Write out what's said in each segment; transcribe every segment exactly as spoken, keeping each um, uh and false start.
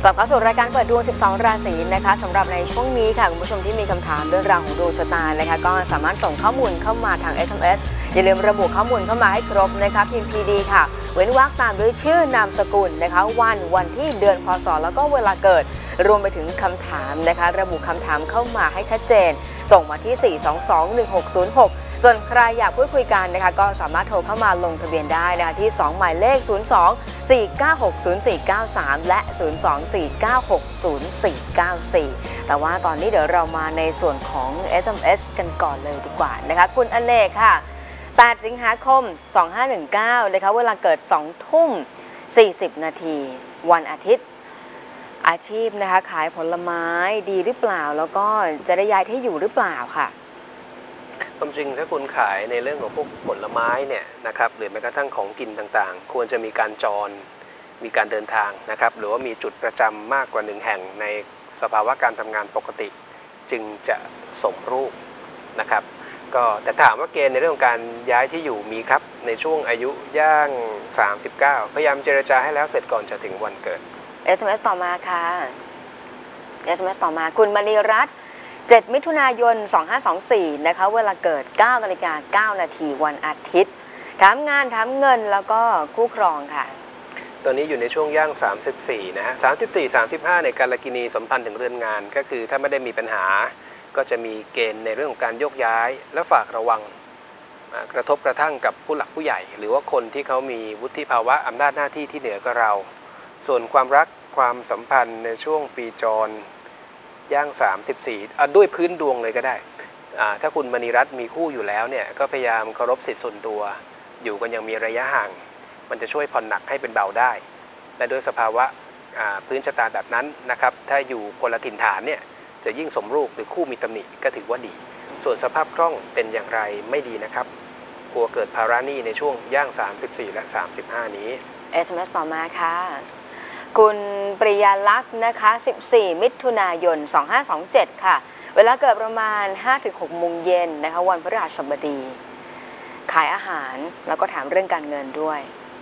ลับเข้าสู่รายการเปิดดวงสิบสองราศีนะคะสำหรับในช่วงนี้ค่ะคุณผู้ชมที่มีคำถามเรื่องราวของดวงชะตานะคะก็สามารถส่งข้อมูลเข้ามาทาง เอส เอ็ม เอส อย่าลืมระบุข้อมูลเข้ามาให้ครบนะคะพิมพ์ พี ดี ค่ะเว้นวรรคตามด้วยชื่อนามสกุลนะคะวันวันที่เดือนพศแล้วก็เวลาเกิดรวมไปถึงคำถามนะคะระบุคำถามเข้ามาให้ชัดเจนส่งมาที่สี่ สอง สอง หนึ่ง หก ศูนย์ หกส่วนใครอยากพูดคุยกันนะคะก็สามารถโทรเข้ามาลงทะเบียนได้นะคะที่สองหมายเลขศูนย์ สอง สี่ เก้า หก ศูนย์ สี่ เก้า สามและศูนย์ สอง สี่ เก้า หก ศูนย์ สี่ เก้า สี่แต่ว่าตอนนี้เดี๋ยวเรามาในส่วนของ เอส เอ็ม เอส กันก่อนเลยดีกว่านะคะคุณอเนกค่ะแปดสิงหาคมสองห้าหนึ่งเก้านะคะเวลาเกิดสองทุ่มสี่สิบนาทีวันอาทิตย์อาชีพนะคะขายผลไม้ดีหรือเปล่าแล้วก็จะได้ย้ายที่อยู่หรือเปล่าค่ะความจริงถ้าคุณขายในเรื่องของพวกผลไม้เนี่ยนะครับหรือแม้กระทั่งของกินต่างๆควรจะมีการจรมีการเดินทางนะครับหรือว่ามีจุดประจำมากกว่าหนึ่งแห่งในสภาวะการทำงานปกติจึงจะสมรูปนะครับก็แต่ถามว่าเกณฑ์ในเรื่องของการย้ายที่อยู่มีครับในช่วงอายุย่างสามสิบเก้าพยายามเจรจาให้แล้วเสร็จก่อนจะถึงวันเกิดเอส เอ็ม เอส ต่อมาค่ะ เอส เอ็ม เอส ต่อมาคุณมณีรัตน์เจ็ดมิถุนายนสองห้าสองสี่นะคะเวลาเกิดเก้านาฬิกาเก้านาทีวันอาทิตย์ถามงานถามเงินแล้วก็คู่ครองค่ะตอนนี้อยู่ในช่วงย่างสามสิบสี่นะฮะสามสิบสี่ สามสิบห้าในการกินีสมพันธ์ถึงเรือนงานก็คือถ้าไม่ได้มีปัญหาก็จะมีเกณฑ์ในเรื่องของการโยกย้ายและฝากระวังกระทบกระทั่งกับผู้หลักผู้ใหญ่หรือว่าคนที่เขามีวุฒิภาวะอำนาจหน้าที่ที่เหนือกว่าเราส่วนความรักความสัมพันธ์ในช่วงปีจรย่างสามสิบสี่อ่ะด้วยพื้นดวงเลยก็ได้ถ้าคุณมณีรัตน์มีคู่อยู่แล้วเนี่ยก็พยายามเคารพสิทธิส่วนตัวอยู่กันยังมีระยะห่างมันจะช่วยผ่อนหนักให้เป็นเบาได้และด้วยสภาวะพื้นชะตาแบบนั้นนะครับถ้าอยู่คนละถิ่นฐานเนี่ยจะยิ่งสมรูปหรือคู่มีตำหนิก็ถือว่าดีส่วนสภาพคล่องเป็นอย่างไรไม่ดีนะครับกลัวเกิดภาระหนี้ในช่วงย่างสามสิบสี่และสามสิบห้านี้เอส เอ็ม เอส ต่อมาค่ะคุณปริยาลักษณ์นะคะสิบสี่มิถุนายนสองห้าสองเจ็ดค่ะเวลาเกิดประมาณ ห้าถึงหก โมงเย็นนะคะวันพฤหัสบดีขายอาหารแล้วก็ถามเรื่องการเงินด้วย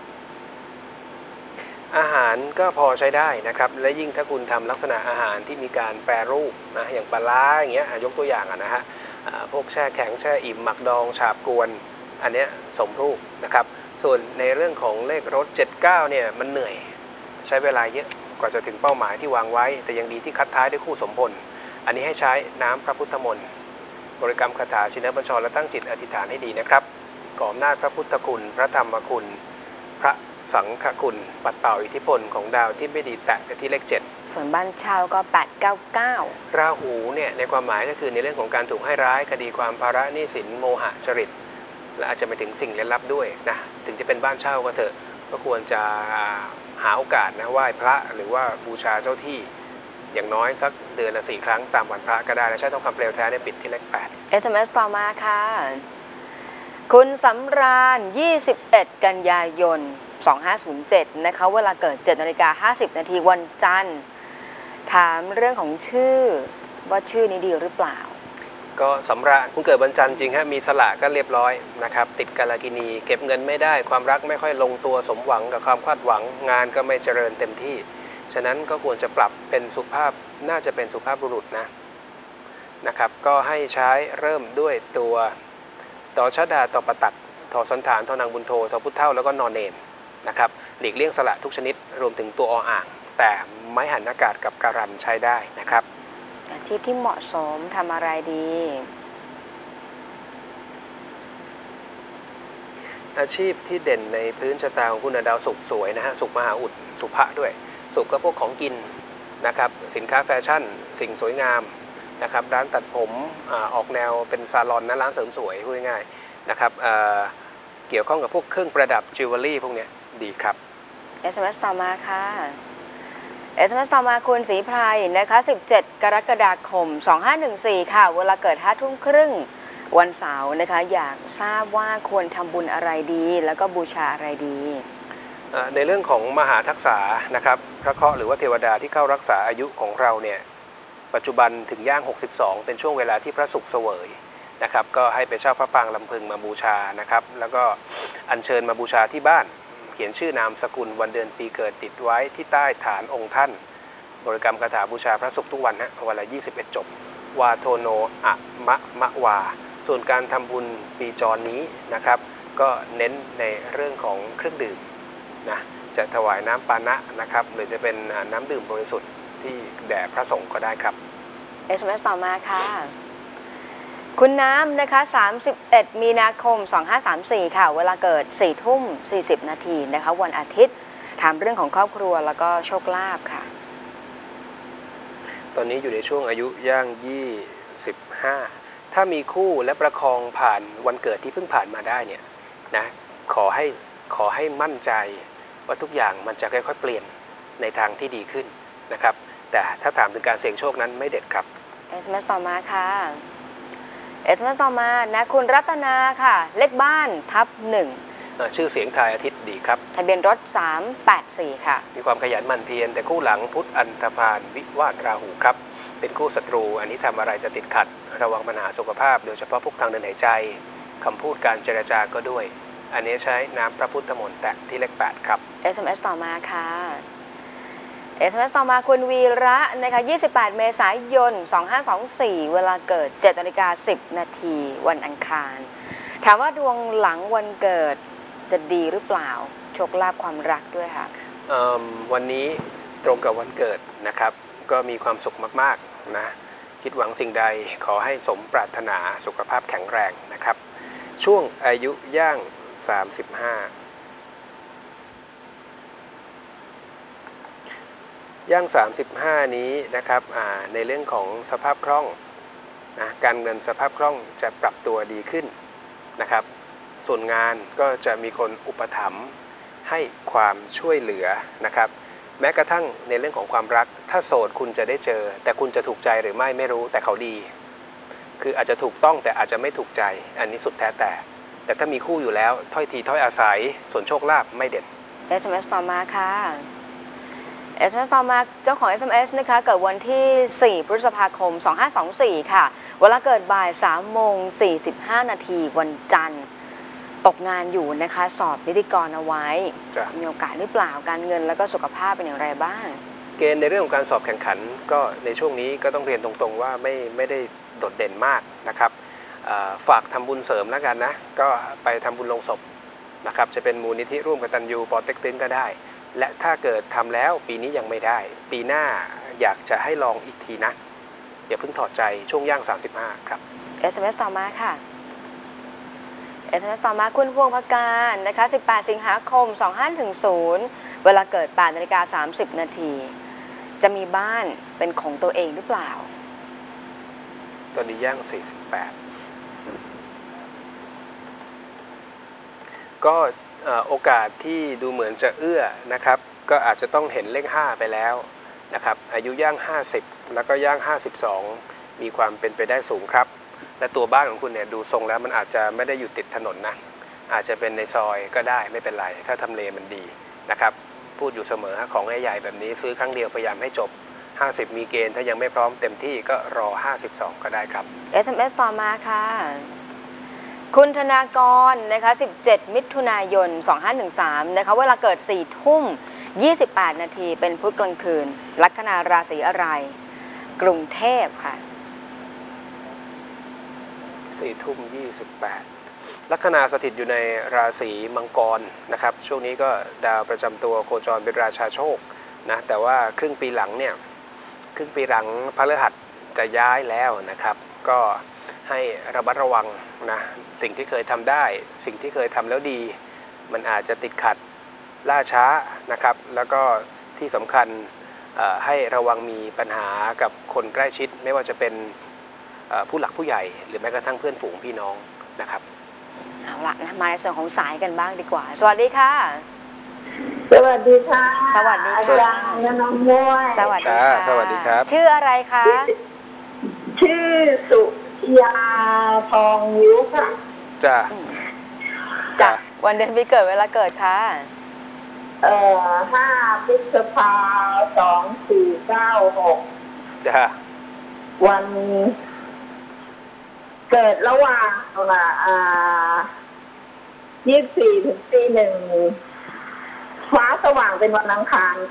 อาหารก็พอใช้ได้นะครับและยิ่งถ้าคุณทำลักษณะอาหารที่มีการแปรรูปนะอย่างปลาร้าอย่างเงี้ยยกตัวอย่างนะฮะพวกแช่แข็งแช่อิ่มหมักดองฉาบกวนอันเนี้ยสมรูปนะครับส่วนในเรื่องของเลขรถเจ็ดเก้าเนี่ยมันเหนื่อยใช้เวลาเยอะกว่าจะถึงเป้าหมายที่วางไว้แต่ยังดีที่คัดท้ายด้วยคู่สมพลอันนี้ให้ใช้น้ำพระพุทธมนต์บริกรรมคาถาชินบัญชรและตั้งจิตอธิษฐานให้ดีนะครับขออำนาจพระพุทธคุณพระธรรมคุณพระสังฆคุณปัดเป่าอิทธิพลของดาวที่ไม่ดีแตะไปที่เลขเจ็ดส่วนบ้านเช่าก็แปดเก้าเก้าราหูเนี่ยในความหมายก็คือในเรื่องของการถูกให้ร้ายคดีความภาระหนี้สินโมหะจริตและอาจจะไปถึงสิ่งลี้ลับด้วยนะถึงจะเป็นบ้านเช่าก็เถอะก็ควรจะหาโอกาสนะไหว้พระหรือว่าบูชาเจ้าที่อย่างน้อยสักเดือนละสี่ครั้งตามวันพระก็ได้และใช้ทองคำเปลวแท้ในปิดที่เลขแปดเอส เอ็ม เอส ต่อมาค่ะคุณสำราญยี่สิบเอ็ดกันยายนสองห้าศูนย์เจ็ดนะคะเวลาเกิดเจ็ดนาฬิกาห้าสิบนาทีวันจันทร์ถามเรื่องของชื่อว่าชื่อนี้ดีหรือเปล่าก็สำราญคุณเกิดวันจันทร์จริงฮะมีสละก็เรียบร้อยนะครับติดกาลกินีเก็บเงินไม่ได้ความรักไม่ค่อยลงตัวสมหวังกับความคาดหวังงานก็ไม่เจริญเต็มที่ฉะนั้นก็ควรจะปรับเป็นสุภาพน่าจะเป็นสุภาพบุรุษนะนะครับก็ให้ใช้เริ่มด้วยตัวต่อชดาต่อประตักทอสันฐานทอนางบุญโททอพุทธเท่าแล้วก็นอนเนนนะครับหลีกเลี่ยงสละทุกชนิดรวมถึงตัวออ่างแต่ไม้หันอากาศกับการันใช้ได้นะครับอาชีพที่เหมาะสมทำอะไรดีอาชีพที่เด่นในพื้นชะตาของคุณดาวศุกร์สวยนะฮะศุกร์มหาอุดสุภะด้วยศุกร์ก็พวกของกินนะครับสินค้าแฟชั่นสิ่งสวยงามนะครับร้านตัดผมออกแนวเป็นซาลอนนะร้านเสริมสวยพูดง่ายๆนะครับ เ, เกี่ยวข้องกับพวกเครื่องประดับจิวเวลรี่พวกนี้ดีครับเอส เอ็ม เอส ต่อมาค่ะ เอส เอ็ม เอส ต่อมาคุณศรีไพรนะคะสิบเจ็ดกรกฎาคมสองห้าหนึ่งสี่ค่ะเวลาเกิดห้าทุ่มครึ่งวันเสาร์นะคะอยากทราบว่าควรทำบุญอะไรดีแล้วก็บูชาอะไรดีในเรื่องของมหาทักษะนะครับพระเคราะห์หรือว่าเทวดาที่เข้ารักษาอายุของเราเนี่ยปัจจุบันถึงย่างหกสิบสองเป็นช่วงเวลาที่พระศุกร์เสวยนะครับก็ให้ไปเช่าพระปางลำพึงมาบูชานะครับแล้วก็อัญเชิญมาบูชาที่บ้านเขียนชื่อนามสกุลวันเดือนปีเกิดติดไว้ที่ใต้ฐานองค์ท่านบริกรรมคาถาบูชาพระศุกร์ทุกวันฮะวันละยี่สิบเอ็ดจบวาโทโนอะมะมะวาส่วนการทำบุญปีจรนี้นะครับก็เน้นในเรื่องของเครื่องดื่มนะจะถวายน้ำปานะนะครับหรือจะเป็นน้ำดื่มบริสุทธิ์ที่แด่พระสงฆ์ก็ได้ครับเอส เอ็ม เอส ต่อมาค่ะคุณน้ำนะคะสามสิบเอ็ดมีนาคมสองห้าสามสี่ค่ะเวลาเกิดสี่ทุ่มสี่สิบนาทีนะคะวันอาทิตย์ถามเรื่องของครอบครัวแล้วก็โชคลาภค่ะตอนนี้อยู่ในช่วงอายุย่างยี่สิบห้าถ้ามีคู่และประคองผ่านวันเกิดที่เพิ่งผ่านมาได้เนี่ยนะขอให้ขอให้มั่นใจว่าทุกอย่างมันจะค่อยๆเปลี่ยนในทางที่ดีขึ้นนะครับแต่ถ้าถามถึงการเสี่ยงโชคนั้นไม่เด็ดครับเอส เอ็ม เอส ต่อมาค่ะ เอส เอ็ม เอส ต่อมานะคุณรัตนาค่ะเลขบ้านทับหนึ่งชื่อเสียงทายอาทิตย์ดีครับทะเบียนรถสามแปดสี่ค่ะมีความขยันหมั่นเพียรแต่คู่หลังพุธอันธพาลวิวาทราหูครับเป็นคู่ศัตรูอันนี้ทำอะไรจะติดขัดระวังปัญหาสุขภาพโดยเฉพาะพวกทางเดินหายใจคำพูดการเจรจาก็ด้วยอันนี้ใช้น้ำพระพุทธมนต์แตะที่เลขแปดครับเอส เอ็ม เอส ต่อมาค่ะ เอส เอ็ม เอส ต่อมาคุณวีระนะคะยี่สิบแปดเมษายนสองห้าสองสี่เวลาเกิดเจ็ดนาฬิกาสิบนาทีวันอังคารถามว่าดวงหลังวันเกิดจะดีหรือเปล่าโชคลาภความรักด้วยค่ะวันนี้ตรงกับวันเกิดนะครับก็มีความสุขมากๆนะคิดหวังสิ่งใดขอให้สมปรารถนาสุขภาพแข็งแรงนะครับช่วงอายุย่างสามสิบห้าย่างสามสิบห้านี้นะครับในเรื่องของสภาพคล่องนะการเงินสภาพคล่องจะปรับตัวดีขึ้นนะครับส่วนงานก็จะมีคนอุปถัมภ์ให้ความช่วยเหลือนะครับแม้กระทั่งในเรื่องของความรักถ้าโสดคุณจะได้เจอแต่คุณจะถูกใจหรือไม่ไม่รู้แต่เขาดีคืออาจจะถูกต้องแต่อาจจะไม่ถูกใจอันนี้สุดแท้แต่แต่ถ้ามีคู่อยู่แล้วถ้อยทีถ้อยอาศัยส่วนโชคลาภไม่เด่นเอส เอ็ม เอส ต่อมาค่ะ เอส เอ็ม เอส ต่อมาเจ้าของ เอส เอ็ม เอส นะคะเกิดวันที่สี่พฤษภาคมสองห้าสองสี่ค่ะเวลาเกิดบ่ายสามโมงสี่สิบห้านาทีวันจันทร์ตกงานอยู่นะคะสอบนิติกรเอาไว้มีโอกาสหรือเปล่าการเงินแล้วก็สุขภาพเป็นอย่างไรบ้างเกณฑ์ในเรื่องของการสอบแข่งขันก็ในช่วงนี้ก็ต้องเรียนตรงๆว่าไม่ไม่ได้โดดเด่นมากนะครับฝากทำบุญเสริมแล้วกันนะก็ไปทำบุญลงศพนะครับจะเป็นมูลนิธิร่วมกตัญญูปอเต็กตึงก็ได้และถ้าเกิดทำแล้วปีนี้ยังไม่ได้ปีหน้าอยากจะให้ลองอีกทีนะอย่าเพิ่งถอดใจช่วงย่างสามสิบห้าครับเอส เอ็ม เอส ต่อมาค่ะ เอส เอ็ม เอส ต่อมาคุณพวงพการนะคะสิบแปดสิงหาคมสองห้าถึงศูนย์เวลาเกิดแปดนาฬิกาสามสิบนาทีจะมีบ้านเป็นของตัวเองหรือเปล่าตอนนี้ย่างสี่สิบแปดก็โอกาสที่ดูเหมือนจะเอื้อนะครับก็อาจจะต้องเห็นเลขห้าไปแล้วนะครับอายุย่างห้าสิบแล้วก็ย่างห้าสิบสองมีความเป็นไปได้สูงครับและตัวบ้านของคุณเนี่ยดูทรงแล้วมันอาจจะไม่ได้อยู่ติดถนนนะอาจจะเป็นในซอยก็ได้ไม่เป็นไรถ้าทำเลมันดีนะครับพูดอยู่เสมอของใหญ่ๆแบบนี้ซื้อครั้งเดียวพยายามให้จบห้าสิบมีเกณฑ์ถ้ายังไม่พร้อมเต็มที่ก็รอห้าสิบสองก็ได้ครับเอส เอ็ม เอส ต่อมาค่ะคุณธนากรนะคะสิบเจ็ดมิถุนายนสองห้าหนึ่งสามนะคะเวลาเกิดสี่ทุ่มยี่สิบแปดนาทีเป็นพุธกลางคืนลัคนาราศีอะไรกรุงเทพค่ะสี่ทุ่มยี่สิบแปดลัคนาสถิตอยู่ในราศีมังกรนะครับช่วงนี้ก็ดาวประจำตัวโคจรเป็นราชาโชคนะแต่ว่าครึ่งปีหลังเนี่ยครึ่งปีหลังพฤหัสจะย้ายแล้วนะครับก็ให้ระมัดระวังนะสิ่งที่เคยทำได้สิ่งที่เคยทำแล้วดีมันอาจจะติดขัดล่าช้านะครับแล้วก็ที่สำคัญให้ระวังมีปัญหากับคนใกล้ชิดไม่ว่าจะเป็นผู้หลักผู้ใหญ่หรือแม้กระทั่งเพื่อนฝูงพี่น้องนะครับเอาละนะมาในส่วนของสายกันบ้างดีกว่าสวัสดีค่ะสวัสดีค่ะสวัสดีค่ะอาจารย์น้องมวยสวัสดีค่ะสวัสดีครับชื่ออะไรคะชื่อสุยาทองยิ้วค่ะจ้าจ้าวันเดือนปีเกิดเวลาเกิดค่ะเอ่อห้าพฤษภาสองสี่เก้าหกจ้าวันเกิดระหว่างละอ่ายี่สิบสี่ถึงตีหนึ่งฟ้าสว่างเป็นวันอังคารค่ะ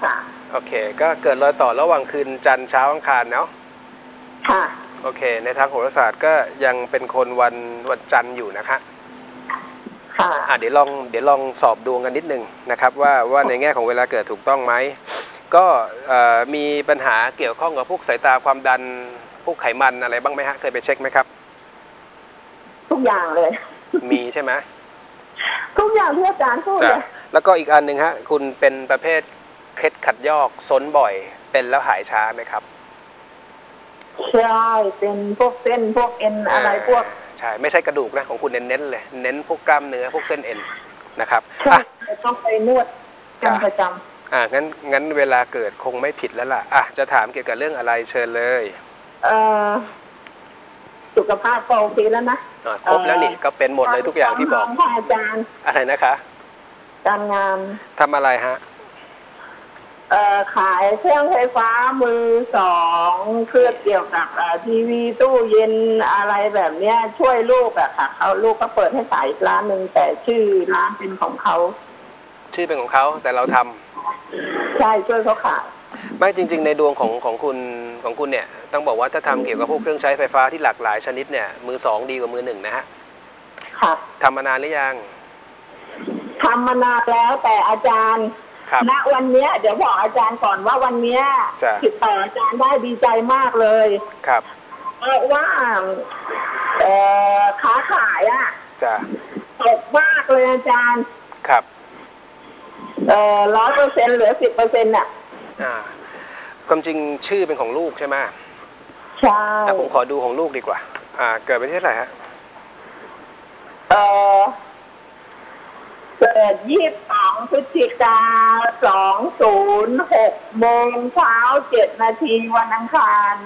โอเคก็เกิดรอยต่อระหว่างคืนจันทร์เช้าอังคารเนาะค่ะโอเคในทางโหราศาสตร์ก็ยังเป็นคนวันวันจันทร์อยู่นะคะค่ะอ่ะเดี๋ยวลองเดี๋ยวลองสอบดวงกันนิดนึงนะครับว่าว่าในแง่ของเวลาเกิดถูกต้องไหมก็มีปัญหาเกี่ยวข้องกับพวกสายตาความดันพวกไขมันอะไรบ้างไหมฮะเคยไปเช็คไหมครับทุกอย่างเลยมีใช่ไหมทุกอย่างที่อาจารย์พูดเลยแล้วก็อีกอันหนึ่งฮะคุณเป็นประเภทเคล็ดขัดยอกซนบ่อยเป็นแล้วหายช้าไหมครับใช่เป็นพวกเส้นพวกเอ็นอะไรพวกใช่ไม่ใช่กระดูกนะของคุณเน้นๆเลยเน้นพวกกล้ามเนื้อพวกเส้นเอ็นนะครับอ่ะต้องไปนวดประจำอ่างั้นงั้นเวลาเกิดคงไม่ผิดแล้วล่ะอ่ะจะถามเกี่ยวกับเรื่องอะไรเชิญเลยเอ่อสุขภาพก็โอเคแล้วนะอ่าครบแล้วนี่ก็เป็นหมดเลยทุกอย่างที่บอกอาจารย์อะไรนะคะการงานทำอะไรฮะเอ่อขายเครื่องไฟฟ้ามือสองเครื่องเกี่ยวกับทีวีตู้เย็นอะไรแบบเนี้ยช่วยลูกอะค่ะเขาลูกก็เปิดให้ขายอีกร้านหนึ่งแต่ชื่อร้านเป็นของเขาชื่อเป็นของเขาแต่เราทำใช่ช่วยเขาขายไม่จริงๆในดวงของของคุณของคุณเนี่ยต้องบอกว่าถ้าทำเกี่ยวกับพวกเครื่องใช้ไฟฟ้าที่หลากหลายชนิดเนี่ยมือสองดีกว่ามือหนึ่งนะฮะค่ะทำมานานหรือยังทำมานานแล้วแต่อาจารย์ณวันนี้เดี๋ยวบอกอาจารย์ก่อนว่าวันนี้ติดต่ออาจารย์ได้ดีใจมากเลยครับเพราะว่าเอ่อค้าขายอ่ะจะตกมากเลยอาจารย์ครับเอ่อร้อยเปอร์เซ็นต์เหลือสิบเปอร์เซ็นต์อ่ะอ่าความจริงชื่อเป็นของลูกใช่ไหมใช่ผมขอดูของลูกดีกว่าอ่าเกิดเป็นที่เท่าไหร่ฮะเอ่อเกิดยี่สิบสองพฤศจิกาสองศูนย์หกโมงเช้าเจ็ดนาทีวันอังคาร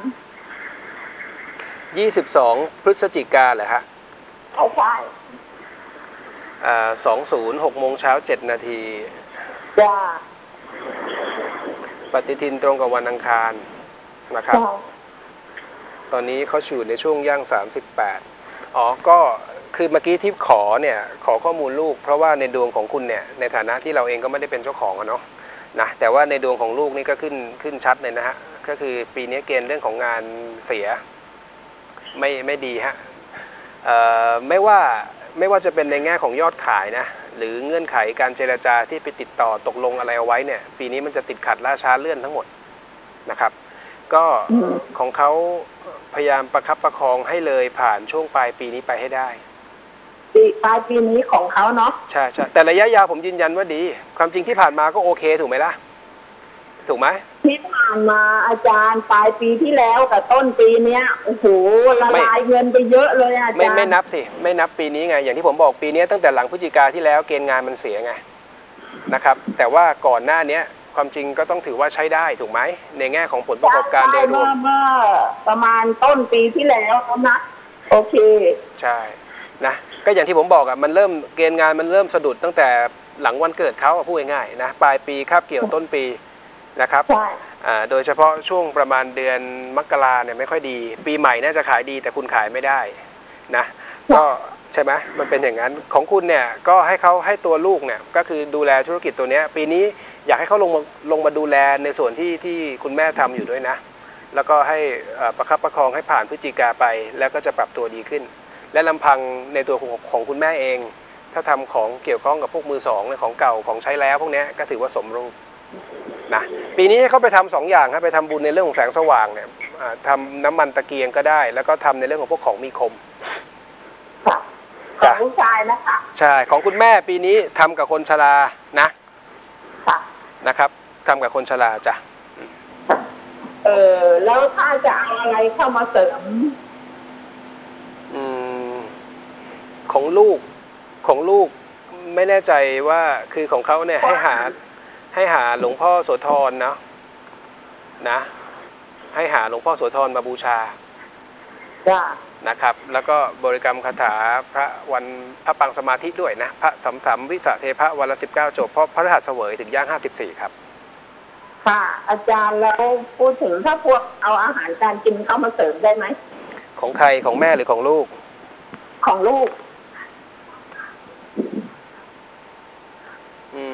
ยี่สิบสองพฤศจิกาเหรอฮะใช่ใช่อ่าสองศูนย์หกโมงเช้าเจ็ดนาทีจ้าปฏิทินตรงกับวันอังคารนะครับตอนนี้เขาอยู่ในช่วงย่างสามสิบแปดอ๋อก็คือเมื่อกี้ที่ขอเนี่ยขอข้อมูลลูกเพราะว่าในดวงของคุณเนี่ยในฐานะที่เราเองก็ไม่ได้เป็นเจ้าของอะเนาะนะแต่ว่าในดวงของลูกนี่ก็ขึ้นขึ้นชัดเลยนะฮะก็คือปีนี้เกณฑ์เรื่องของงานเสียไม่ไม่ดีฮะเอ่อไม่ว่าไม่ว่าจะเป็นในแง่ของยอดขายนะหรือเงื่อนไขการเจรจาที่ไปติดต่อตกลงอะไรเอาไว้เนี่ยปีนี้มันจะติดขัดล่าช้าเลื่อนทั้งหมดนะครับก็ของเขาพยายามประคับประคองให้เลยผ่านช่วงปลายปีนี้ไปให้ได้ปีปลายปีนี้ของเขาเนาะใช่ใช่แต่ระยะยาวผมยืนยันว่าดีความจริงที่ผ่านมาก็โอเคถูกไหมล่ะถูกไหมที่ผ่านมาอาจารย์ปลายปีที่แล้วกับต้นปีเนี้ยโอ้โหละลายเงินไปเยอะเลยอาจารย์ไม่ไม่นับสิไม่นับปีนี้ไงอย่างที่ผมบอกปีนี้ตั้งแต่หลังพฤศจิกาที่แล้วเกณฑ์งานมันเสียไงนะครับแต่ว่าก่อนหน้านี้ความจริงก็ต้องถือว่าใช้ได้ถูกไหมในแง่ของผลประกอบการโดยรวมเมื่อประมาณต้นปีที่แล้วนะโอเคใช่นะก็อย่างที่ผมบอกอ่ะมันเริ่มเกณฑ์งานมันเริ่มสะดุดตั้งแต่หลังวันเกิดเขาพูดง่ายๆนะปลายปีคาบเกี่ยวต้นปีนะครับโดยเฉพาะช่วงประมาณเดือนมกราเนี่ยไม่ค่อยดีปีใหม่น่าจะขายดีแต่คุณขายไม่ได้นะก็ใช่ไหมมันเป็นอย่างนั้นของคุณเนี่ยก็ให้เขาให้ตัวลูกเนี่ยก็คือดูแลธุรกิจตัวนี้ปีนี้อยากให้เขาลงมาลงมาดูแลในส่วนที่ที่คุณแม่ทำอยู่ด้วยนะแล้วก็ให้ประคับประคองให้ผ่านพฤศจิกาไปแล้วก็จะปรับตัวดีขึ้นและลำพังในตัวของของคุณแม่เองถ้าทำของเกี่ยวข้องกับพวกมือสองของเก่าของใช้แล้วพวกนี้ก็ถือว่าสมรูปนะปีนี้เขาไปทำสองอย่างครับไปทำบุญในเรื่องของแสงสว่างเนี่ยทำน้ำมันตะเกียงก็ได้แล้วก็ทำในเรื่องของพวกของมีคมของผู้ชายนะคะใช่ของคุณแม่ปีนี้ทำกับคนชรานะนะครับทำกับคนชราจ้ะเออแล้วถ้าจะเอาอะไรเข้ามาเสริมอืมของลูกของลูกไม่แน่ใจว่าคือของเขาเนี่ยให้หาให้หาหลวงพ่อโสธรนะนะให้หาหลวงพ่อโสธรมาบูชาจ้ะนะครับแล้วก็บริกรรมคาถาพระวันพระปังสมาธิด้วยนะพระสัมสัมวิสะเทพะวันละสิบเก้าจบเพราะพระรหัสเสวยถึงย่างห้าสิบสี่ครับค่ะอาจารย์แล้วพูดถึงถ้าพวกเอาอาหารการกินเข้ามาเสริมได้ไหมของใครของแม่หรือของลูกของลูกอืม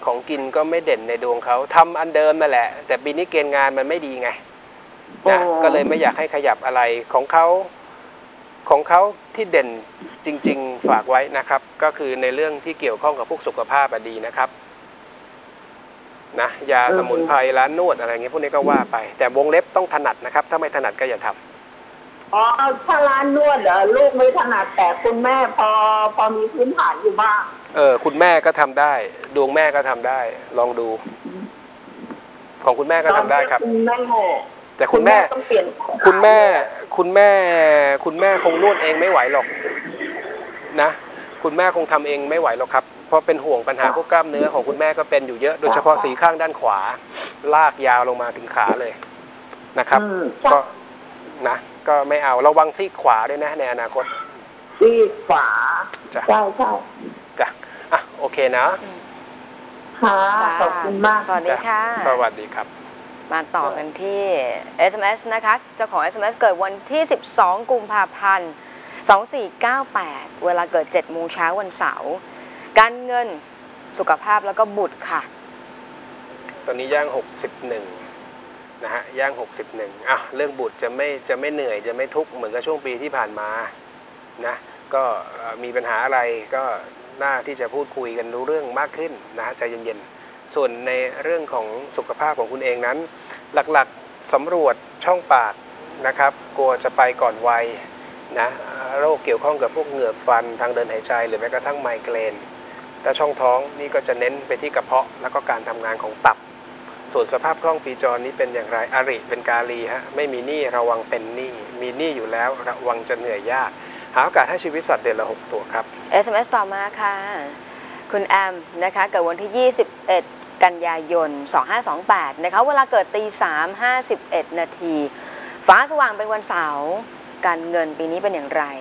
ของกินก็ไม่เด่นในดวงเขาทำอันเดิมนั่นแหละแต่ปีนี้เกณฑ์งานมันไม่ดีไงนะก็เลยไม่อยากให้ขยับอะไรของเขาของเขาที่เด่นจริงๆฝากไว้นะครับก็คือในเรื่องที่เกี่ยวข้องกับพวกสุขภาพดีนะครับนะยาสมุนไพรร้านนวดอะไรเงี้ยพวกนี้ก็ว่าไปแต่วงเล็บต้องถนัดนะครับถ้าไม่ถนัดก็อย่าทำอ๋อถ้าร้านนวดเหรอลูกไม่ถนัดแต่คุณแม่พอพอมีพื้นฐานอยู่บ้างเออคุณแม่ก็ทำได้ดวงแม่ก็ทำได้ลองดูของคุณแม่ก็ทำได้ครับแต่คุณแม่คุณแม่คุณแม่คุณแม่คงนวดเองไม่ไหวหรอกนะคุณแม่คงทำเองไม่ไหวหรอกครับเพราะเป็นห่วงปัญหาพวกกล้ามเนื้อของคุณแม่ก็เป็นอยู่เยอะโดยเฉพาะสีข้างด้านขวาลากยาวลงมาถึงขาเลยนะครับก็นะก็ไม่เอาระวังซีกขวาด้วยนะในอนาคตซีกขวาใช่ใช่จ้ะอ่ะโอเคนะค่ะขอบคุณมากสวัสดีค่ะสวัสดีครับมาต่อกันที่ เอส เอ็ม เอส นะคะเจ้าของ เอส เอ็ม เอส เกิดวันที่สิบสองกุมภาพันธ์สองสี่เก้าแปดเวลาเกิดเจ็ดโมงเช้าวันเสาร์การเงินสุขภาพแล้วก็บุตรค่ะตอนนี้ย่างหกสิบเอ็ดนะฮะย่างหกสิบเอ็ดอ่ะเรื่องบุตรจะไม่จะไม่เหนื่อยจะไม่ทุกข์เหมือนกับช่วงปีที่ผ่านมานะก็มีปัญหาอะไรก็น่าที่จะพูดคุยกันรู้เรื่องมากขึ้นนะใจเย็นๆส่วนในเรื่องของสุขภาพของคุณเองนั้นหลักๆสำรวจช่องปากนะครับกลัวจะไปก่อนวัยนะโรคเกี่ยวข้องกับพวกเหงือกฟันทางเดินหายใจหรือแม้กระทั่งไมเกรนและช่องท้องนี่ก็จะเน้นไปที่กระเพาะแล้วก็การทำงานของตับส่วนสภาพคล่องปีจรนี้เป็นอย่างไรอริเป็นกาลีฮะไม่มีหนี้ระวังเป็นหนี้มีหนี้อยู่แล้วระวังจะเหนื่อยยากหาโอกาสให้ชีวิตสัตว์เดือนละหกตัวครับเอส เอ็ม เอส ต่อมาค่ะคุณแอมนะคะเกิดวันที่ยี่สิบเอ็ดกันยายนสองห้าสองแปดนะคะเวลาเกิดตีสามห้าสิบเอ็ดนาทีฟ้าสว่างเป็นวันเสาร์การเงินปีนี้เป็นอย่างไร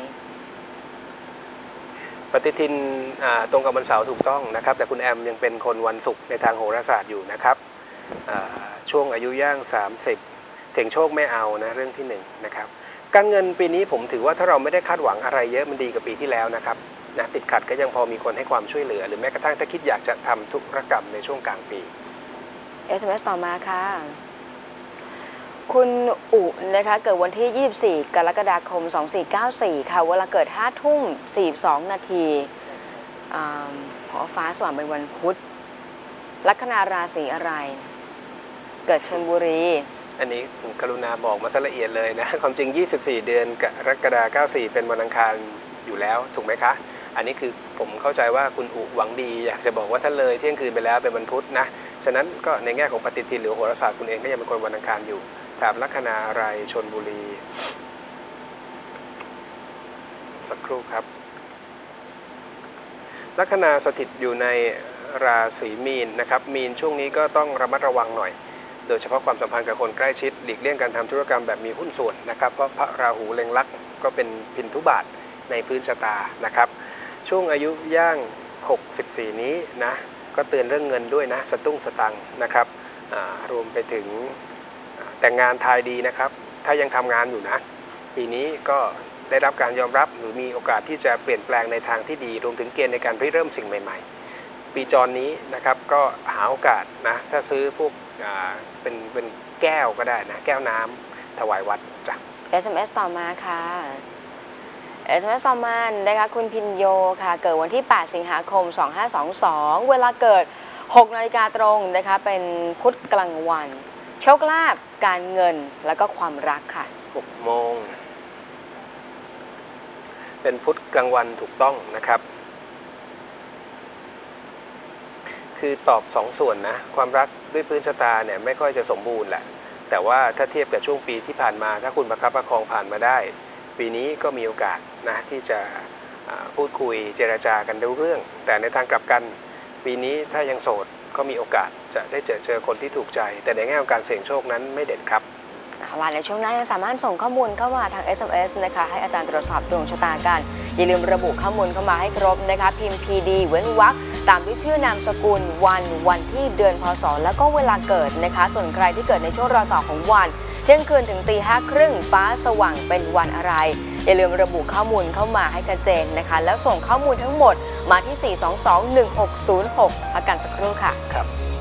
ปฏิทินตรงกับวันเสาร์ถูกต้องนะครับแต่คุณแอมยังเป็นคนวันศุกร์ในทางโหราศาสตร์อยู่นะครับช่วงอายุย่างสามสิบเสี่ยงโชคไม่เอานะเรื่องที่หนึ่งนะครับการเงินปีนี้ผมถือว่าถ้าเราไม่ได้คาดหวังอะไรเยอะมันดีกว่าปีที่แล้วนะครับนะติดขัดก็ยังพอมีคนให้ความช่วยเหลือหรือแม้กระทั่งถ้าคิดอยากจะทำธุรกรรมในช่วงกลางปีเอส เอ็ม เอส ต่อมาค่ะคุณอุนะคะเกิดวันที่ยี่สิบสี่กรกฎาคมสองสี่เก้าสี่ค่ะเวลาเกิดห้าทุ่มสี่สิบสองนาทีหอฟ้าสว่างเป็นวันพุธลัคนาราศีอะไรเกิดชลบุรีอันนี้กรุณาบอกมาซะละเอียดเลยนะความจริงยี่สิบสี่เดือนกรกฎาคมเก้าสี่เป็นวันอังคารอยู่แล้วถูกไหมคะอันนี้คือผมเข้าใจว่าคุณอุหวังดีอยากจะบอกว่าถ้าเลยเที่ยงคืนไปแล้วเป็นวันพุธนะฉะนั้นก็ในแง่ของปฏิทินหรือโหราศาสตร์คุณเองก็ยังเป็นคนวันอังคารอยู่ถามลัคนาอะไรชลบุรีสักครู่ครับลัคนาสถิตอยู่ในราศีมีนนะครับมีนช่วงนี้ก็ต้องระมัดระวังหน่อยโดยเฉพาะความสัมพันธ์กับคนใกล้ชิดหลีกเลี่ยงการทำธุรกรรมแบบมีหุ้นส่วนนะครับเพราะพระราหูเล็งลักษณ์ก็เป็นพินทุบาทในพื้นชะตานะครับช่วงอายุย่างหกสิบสี่นี้นะก็เตือนเรื่องเงินด้วยนะสตุ้งสตังนะครับรวมไปถึงแต่งงานทายดีนะครับถ้ายังทำงานอยู่นะปีนี้ก็ได้รับการยอมรับหรือมีโอกาสที่จะเปลี่ยนแปลงในทางที่ดีรวมถึงเกณฑ์ในการริเริ่มสิ่งใหม่ๆปีจรนี้นะครับก็หาโอกาสนะถ้าซื้อพวกเป็นเป็นแก้วก็ได้นะแก้วน้ำถวายวัดจ้ะเอส เอ็ม เอส ต่อมาค่ะ เอส เอ็ม เอส ต่อมานะคะคุณพินโยค่ะเกิดวันที่แปดสิงหาคมสองห้าสองสองเวลาเกิดหกนาฬิกาตรงนะคะเป็นพุธกลางวันโชคลาภการเงินแล้วก็ความรักค่ะหกโมงเป็นพุธกลางวันถูกต้องนะครับคือตอบสองส่วนนะความรักด้วยพื้นชะตาเนี่ยไม่ค่อยจะสมบูรณ์แหละแต่ว่าถ้าเทียบกับช่วงปีที่ผ่านมาถ้าคุณประคับประคองผ่านมาได้ปีนี้ก็มีโอกาสนะที่จะพูดคุยเจรจากันรู้เรื่องแต่ในทางกลับกันปีนี้ถ้ายังโสดก็มีโอกาสจะได้เจอเจอคนที่ถูกใจแต่ในแง่ของการเสี่ยงโชคนั้นไม่เด่นครับเอาล่ะในช่วงนั้นยังสามารถส่งข้อมูลเข้ามาทาง เอส เอ็ม เอส นะคะให้อาจารย์ตรวจสอบดวงชะตากันอย่าลืมระบุข้อมูลเข้ามาให้ครบนะคะพิมพ์ พี ดี เว้นวรรคตามด้วยชื่อนามสกุลวันวันที่เดือนพศแล้วก็เวลาเกิดนะคะส่วนใครที่เกิดในช่วงรอยต่อของวันเที่ยงคืนถึงตีห้าครึ่งฟ้าสว่างเป็นวันอะไรอย่าลืมระบุข้อมูลเข้ามาให้ชัดเจนนะคะแล้วส่งข้อมูลทั้งหมดมาที่ สี่ สอง สอง หนึ่ง หก ศูนย์ หก พักกันสักครู่ค่ะครับ